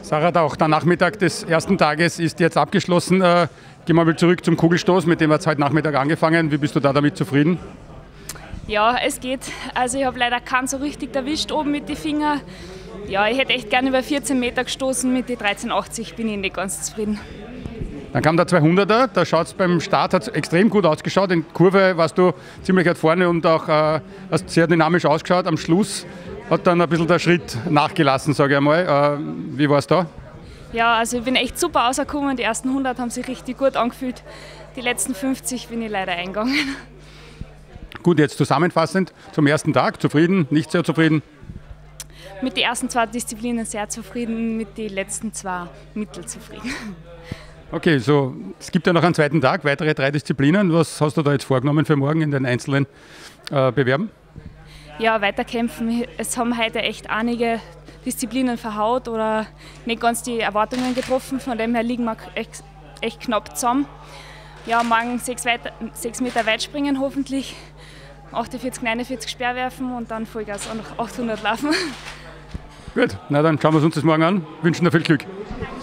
Sarah, auch der Nachmittag des ersten Tages ist jetzt abgeschlossen. Gehen wir mal zurück zum Kugelstoß, mit dem hat es heute Nachmittag angefangen. Wie bist du da damit zufrieden? Ja, es geht. Also ich habe leider keinen so richtig erwischt oben mit den Fingern. Ja, ich hätte echt gerne über 14 Meter gestoßen, mit den 13,80 bin ich nicht ganz zufrieden. Dann kam der 200er, da schaut es beim Start hat's extrem gut ausgeschaut. In Kurve warst du ziemlich weit vorne und auch hast sehr dynamisch ausgeschaut. Am Schluss hat dann ein bisschen der Schritt nachgelassen, sage ich einmal. Wie war es da? Ja, also ich bin echt super rausgekommen. Die ersten 100 haben sich richtig gut angefühlt. Die letzten 50 bin ich leider eingegangen. Gut, jetzt zusammenfassend zum ersten Tag. Zufrieden, nicht sehr zufrieden? Mit den ersten 2 Disziplinen sehr zufrieden, mit den letzten 2 mittelzufrieden. Okay, so, es gibt ja noch einen zweiten Tag, weitere 3 Disziplinen. Was hast du da jetzt vorgenommen für morgen in den einzelnen Bewerben? Ja, weiterkämpfen. Es haben heute echt einige Disziplinen verhaut oder nicht ganz die Erwartungen getroffen. Von dem her liegen wir echt knapp zusammen. Ja, morgen 6 Meter Weitspringen hoffentlich, 48, 49 Speerwerfen und dann Vollgas auch noch 800 laufen. Gut, na dann schauen wir uns das morgen an. Wünschen dir viel Glück. Danke.